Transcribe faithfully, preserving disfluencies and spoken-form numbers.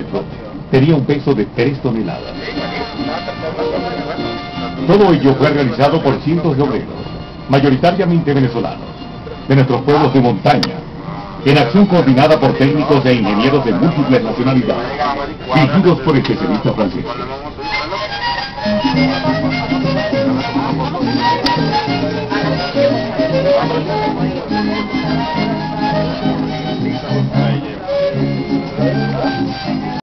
metro tenía un peso de tres toneladas. Todo ello fue realizado por cientos de obreros, mayoritariamente venezolanos, de nuestros pueblos de montaña, en acción coordinada por técnicos e ingenieros de múltiples nacionalidades, dirigidos por especialistas franceses.